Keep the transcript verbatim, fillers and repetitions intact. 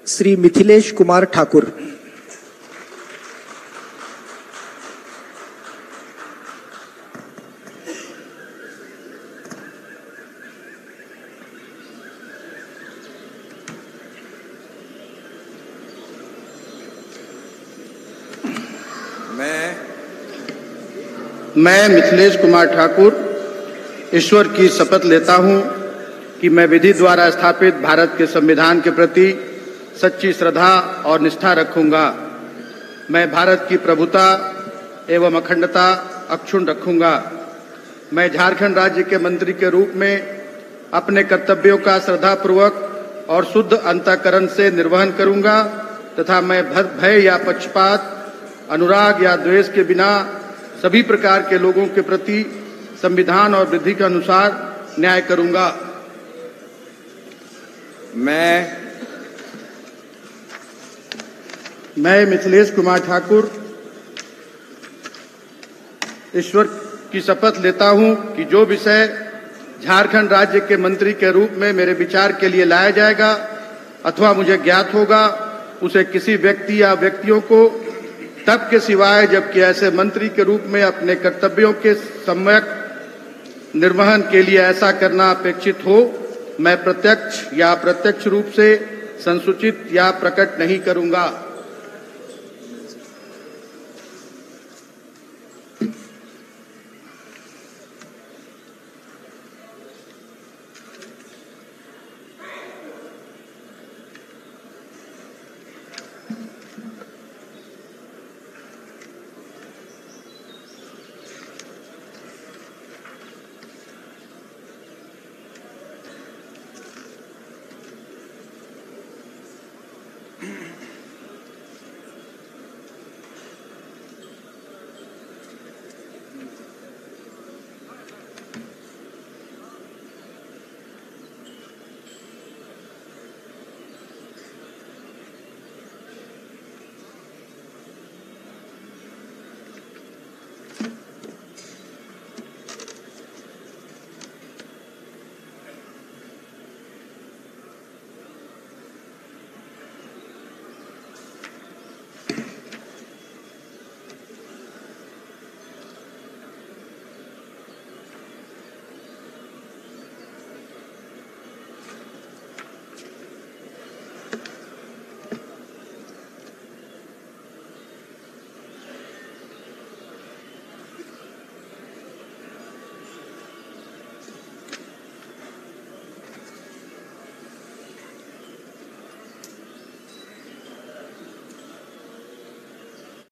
श्री मिथिलेश कुमार ठाकुर। मैं मैं मिथिलेश कुमार ठाकुर ईश्वर की शपथ लेता हूं कि मैं विधि द्वारा स्थापित भारत के संविधान के प्रति सच्ची श्रद्धा और निष्ठा रखूंगा। मैं भारत की प्रभुता एवं अखंडता अक्षुण्ण रखूंगा। मैं झारखंड राज्य के मंत्री के रूप में अपने कर्तव्यों का श्रद्धापूर्वक और शुद्ध अंतःकरण से निर्वहन करूंगा तथा मैं भय या पक्षपात, अनुराग या द्वेष के बिना सभी प्रकार के लोगों के प्रति संविधान और विधि के अनुसार न्याय करूंगा। मैं मैं मिथिलेश कुमार ठाकुर ईश्वर की शपथ लेता हूं कि जो विषय झारखंड राज्य के मंत्री के रूप में मेरे विचार के लिए लाया जाएगा अथवा मुझे ज्ञात होगा, उसे किसी व्यक्ति या व्यक्तियों को तब के सिवाय जबकि ऐसे मंत्री के रूप में अपने कर्तव्यों के सम्यक निर्वहन के लिए ऐसा करना अपेक्षित हो, मैं प्रत्यक्ष या अप्रत्यक्ष रूप से संसूचित या प्रकट नहीं करूंगा।